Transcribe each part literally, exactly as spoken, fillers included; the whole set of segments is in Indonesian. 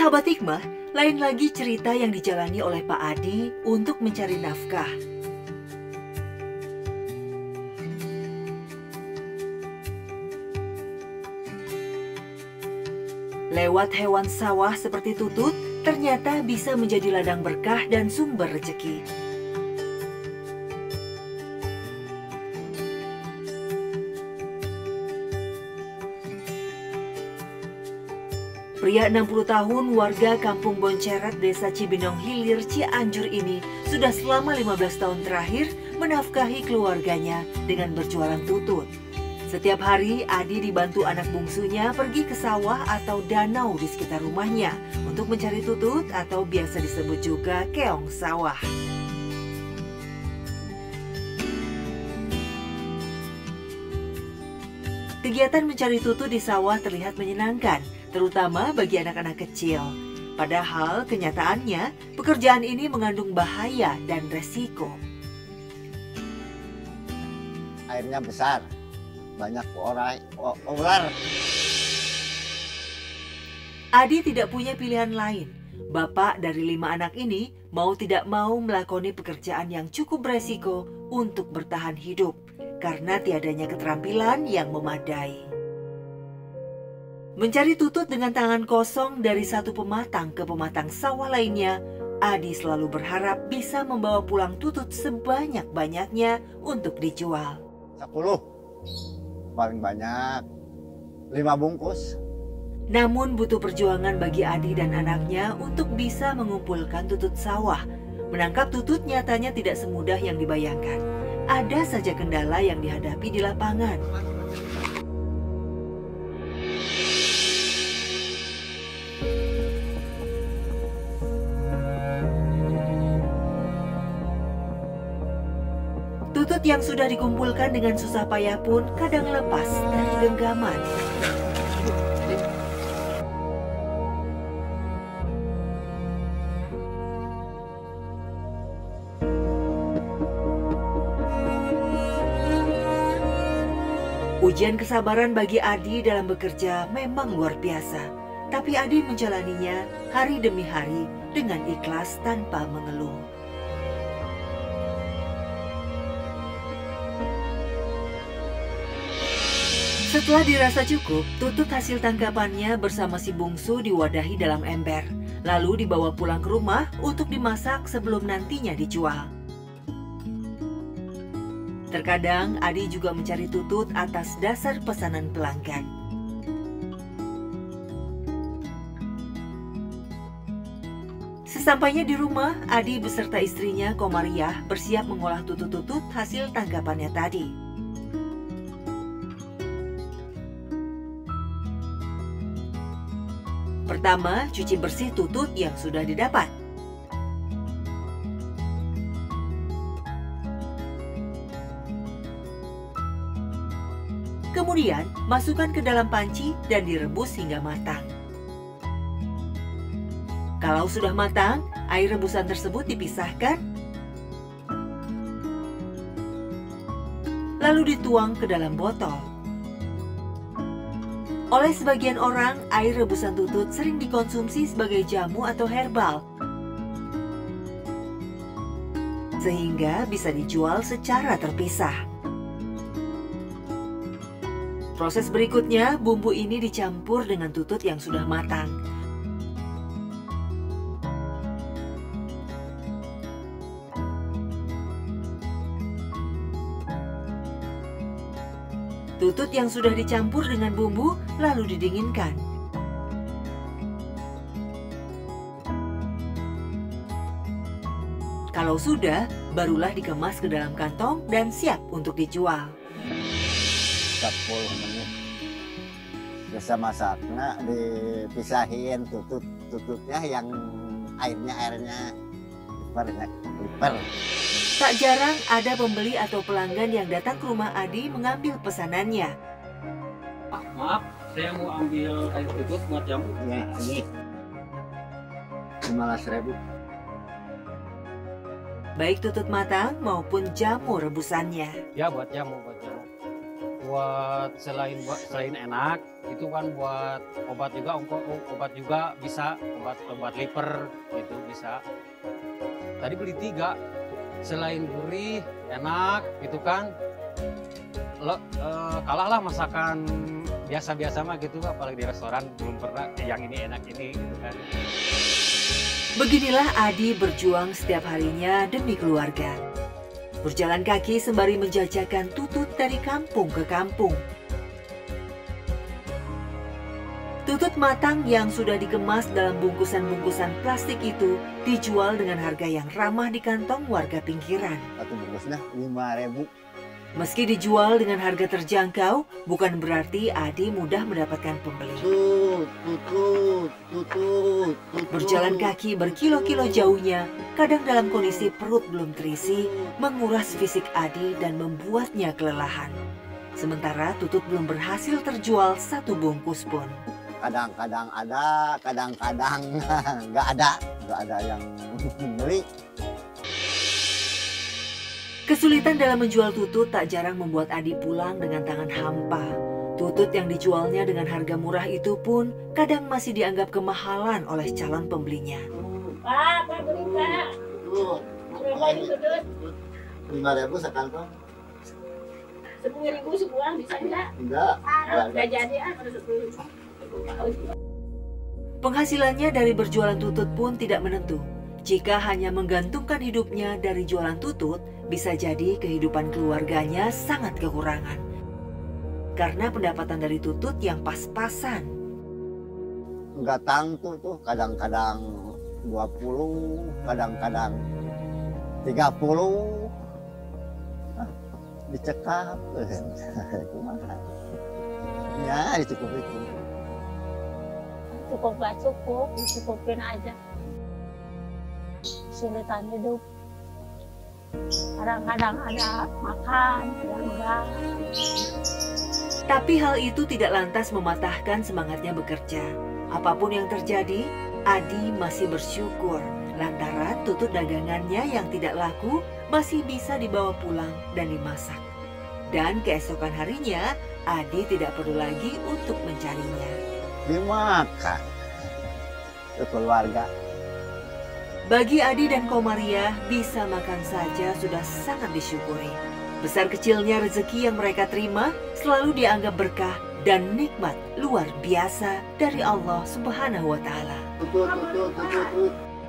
Sahabat Hikmah, lain lagi cerita yang dijalani oleh Pak Adi untuk mencari nafkah. Lewat hewan sawah seperti tutut, ternyata bisa menjadi ladang berkah dan sumber rezeki. Pria enam puluh tahun warga Kampung Bonceret, Desa Cibinong Hilir, Cianjur ini sudah selama lima belas tahun terakhir menafkahi keluarganya dengan berjualan tutut. Setiap hari, Adi dibantu anak bungsunya pergi ke sawah atau danau di sekitar rumahnya untuk mencari tutut atau biasa disebut juga keong sawah. Kegiatan mencari tutut di sawah terlihat menyenangkan, terutama bagi anak-anak kecil. Padahal kenyataannya, pekerjaan ini mengandung bahaya dan resiko. Airnya besar, banyak orang ular. Adi tidak punya pilihan lain. Bapak dari lima anak ini mau tidak mau melakoni pekerjaan yang cukup beresiko untuk bertahan hidup karena tiadanya keterampilan yang memadai. Mencari tutut dengan tangan kosong dari satu pematang ke pematang sawah lainnya, Adi selalu berharap bisa membawa pulang tutut sebanyak-banyaknya untuk dijual. Sepuluh, paling banyak, lima bungkus. Namun butuh perjuangan bagi Adi dan anaknya untuk bisa mengumpulkan tutut sawah. Menangkap tutut nyatanya tidak semudah yang dibayangkan. Ada saja kendala yang dihadapi di lapangan. Tutut yang sudah dikumpulkan dengan susah payah pun kadang lepas dari genggaman. Ujian kesabaran bagi Adi dalam bekerja memang luar biasa. Tapi Adi menjalaninya hari demi hari dengan ikhlas tanpa mengeluh. Setelah dirasa cukup, tutut hasil tangkapannya bersama si bungsu diwadahi dalam ember. Lalu dibawa pulang ke rumah untuk dimasak sebelum nantinya dijual. Terkadang Adi juga mencari tutut atas dasar pesanan pelanggan. Sesampainya di rumah, Adi beserta istrinya Komariah bersiap mengolah tutut-tutut hasil tangkapannya tadi. Pertama, cuci bersih tutut yang sudah didapat. Kemudian, masukkan ke dalam panci dan direbus hingga matang. Kalau sudah matang, air rebusan tersebut dipisahkan, lalu dituang ke dalam botol. Oleh sebagian orang, air rebusan tutut sering dikonsumsi sebagai jamu atau herbal, sehingga bisa dijual secara terpisah. Proses berikutnya, bumbu ini dicampur dengan tutut yang sudah matang. Tutut yang sudah dicampur dengan bumbu lalu didinginkan. Kalau sudah, barulah dikemas ke dalam kantong dan siap untuk dijual. sepuluh menit. Bisa masaknya dipisahin tutut-tututnya yang airnya airnya liper, liper. Tak jarang ada pembeli atau pelanggan yang datang ke rumah Adi mengambil pesanannya. Maaf, saya mau ambil air tutut buat jamu. Ya, ini lima belas ribu. Baik tutut matang maupun jamu rebusannya. Ya, buat jamu, buat jamu. buat selain buat selain enak itu kan buat obat juga, obat juga bisa, obat obat liver gitu bisa. Tadi beli tiga, selain gurih enak gitu kan, lo eh, kalah lah masakan biasa-biasa mah gitu, apalagi di restoran belum pernah eh, yang ini enak ini gitu kan. Beginilah Adi berjuang setiap harinya demi keluarga. Berjalan kaki sembari menjajakan tutut dari kampung ke kampung. Tutut matang yang sudah dikemas dalam bungkusan-bungkusan plastik itu dijual dengan harga yang ramah di kantong warga pinggiran. Satu bungkusnya lima ribu. Meski dijual dengan harga terjangkau, bukan berarti Adi mudah mendapatkan pembeli. Tutut, tutut, tutut, tutut. Berjalan kaki berkilo-kilo jauhnya, kadang dalam kondisi perut belum terisi, menguras fisik Adi dan membuatnya kelelahan. Sementara tutut belum berhasil terjual satu bungkus pun. Kadang-kadang ada, kadang-kadang nggak ada, nggak ada yang beli. Kesulitan dalam menjual tutut tak jarang membuat Adi pulang dengan tangan hampa. Tutut yang dijualnya dengan harga murah itu pun kadang masih dianggap kemahalan oleh calon pembelinya. Pak, Pak beli Pak. Berapa ini tutut? Lima ribu sekantong. Sepuluh ribu sebuah bisa enggak? Enggak. Enggak jadi ah kalau sepuluh ribu. Penghasilannya dari berjualan tutut pun tidak menentu. Jika hanya menggantungkan hidupnya dari jualan tutut, bisa jadi kehidupan keluarganya sangat kekurangan. Karena pendapatan dari tutut yang pas-pasan. Enggak tangtu tuh, kadang-kadang dua puluh, kadang-kadang tiga puluh. Ah, dicekap. Kumaha. Ya, dicukup itu. Cukup gak cukup, dicukupin aja. Kesulitan hidup. Kadang-kadang ada makan, kadang enggak. Tapi hal itu tidak lantas mematahkan semangatnya bekerja. Apapun yang terjadi, Adi masih bersyukur lantaran tutut dagangannya yang tidak laku masih bisa dibawa pulang dan dimasak. Dan keesokan harinya, Adi tidak perlu lagi untuk mencarinya. Dimakan ke keluarga. Bagi Adi dan Komariah, bisa makan saja sudah sangat disyukuri. Besar kecilnya rezeki yang mereka terima selalu dianggap berkah dan nikmat luar biasa dari Allah Subhanahu wa Ta'ala. Tutut, tutut, tutut, tutut.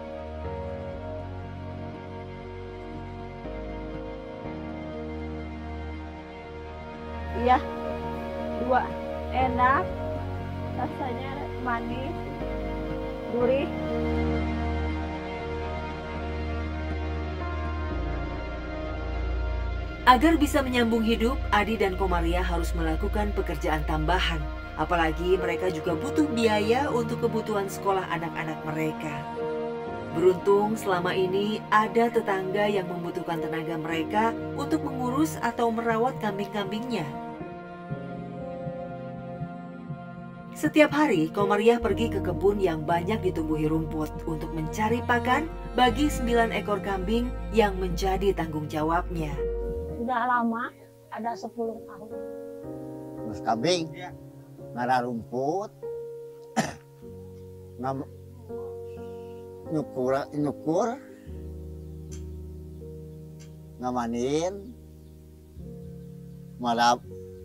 Iya, dua enak, rasanya manis, gurih. Agar bisa menyambung hidup, Adi dan Komariah harus melakukan pekerjaan tambahan. Apalagi mereka juga butuh biaya untuk kebutuhan sekolah anak-anak mereka. Beruntung selama ini ada tetangga yang membutuhkan tenaga mereka untuk mengurus atau merawat kambing-kambingnya. Setiap hari, Komariah pergi ke kebun yang banyak ditumbuhi rumput untuk mencari pakan bagi sembilan ekor kambing yang menjadi tanggung jawabnya. Sudah lama, ada sepuluh tahun. Mas kambing, ngara rumput, ngam, nyukur, nyukur, ngamanin, malam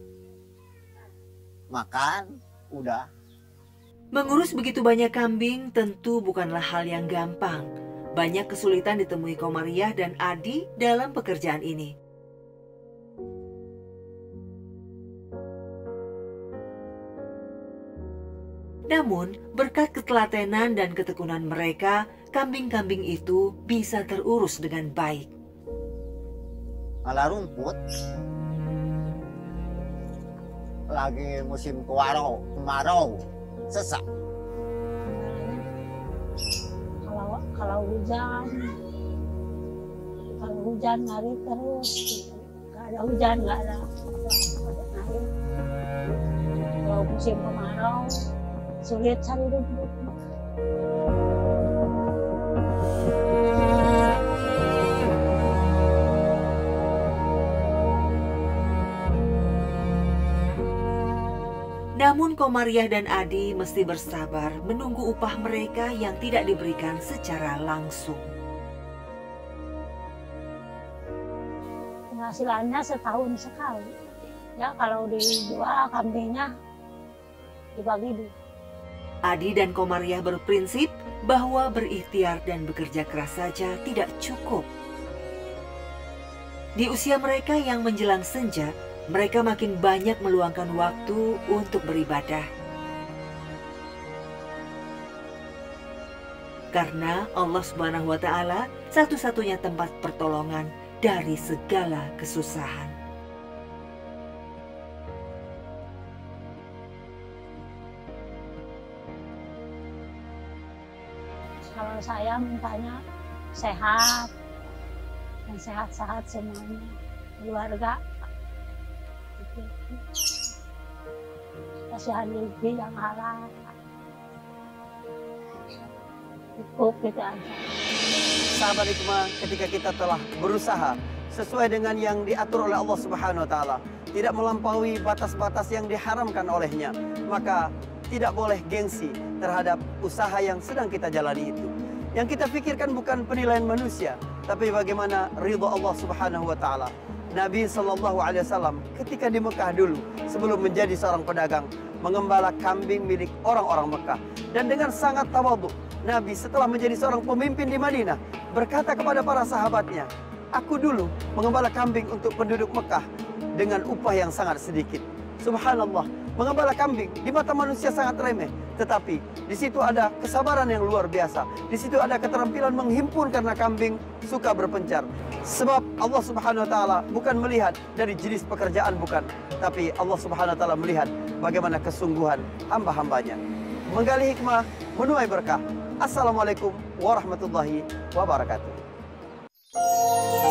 makan, udah. Mengurus begitu banyak kambing tentu bukanlah hal yang gampang. Banyak kesulitan ditemui Komariah dan Adi dalam pekerjaan ini. Namun, berkat ketelatenan dan ketekunan mereka, kambing-kambing itu bisa terurus dengan baik. Ngala rumput, lagi musim kemarau, kemarau, sesak. Kalau kalau hujan, kalau hujan lari terus. Gak ada hujan, gak ada lari. Kalau musim kemarau, sulit cari rumput. Namun Komariah dan Adi mesti bersabar menunggu upah mereka yang tidak diberikan secara langsung. Penghasilannya setahun sekali. Ya kalau dijual kambingnya dibagi dua. Adi dan Komariah berprinsip bahwa berikhtiar dan bekerja keras saja tidak cukup. Di usia mereka yang menjelang senja, mereka makin banyak meluangkan waktu untuk beribadah. Karena Allah Subhanahu wa Ta'ala satu-satunya tempat pertolongan dari segala kesusahan. Kalau saya mintanya sehat dan sehat-sehat semuanya, keluarga. Kasihan lebih yang halal. Cukup gitu aja. Sahabat hikmah, ketika kita telah berusaha sesuai dengan yang diatur oleh Allah Subhanahu wa Ta'ala, tidak melampaui batas-batas yang diharamkan olehnya, maka tidak boleh gengsi terhadap usaha yang sedang kita jalani itu. Yang kita pikirkan bukan penilaian manusia, tapi bagaimana ridha Allah Subhanahu wa Ta'ala. Nabi Shallallahu Alaihi Wasallam ketika di Mekah dulu, sebelum menjadi seorang pedagang, mengembala kambing milik orang-orang Mekah. Dan dengan sangat tawadhu, Nabi setelah menjadi seorang pemimpin di Madinah berkata kepada para sahabatnya, aku dulu mengembala kambing untuk penduduk Mekah dengan upah yang sangat sedikit. Subhanallah, mengembala kambing di mata manusia sangat remeh, tetapi di situ ada kesabaran yang luar biasa. Di situ ada keterampilan menghimpun karena kambing suka berpencar. Sebab Allah Subhanahu wa Ta'ala bukan melihat dari jenis pekerjaan, bukan, tapi Allah Subhanahu wa Ta'ala melihat bagaimana kesungguhan hamba-hambanya. Menggali hikmah, menuai berkah. Assalamualaikum warahmatullahi wabarakatuh.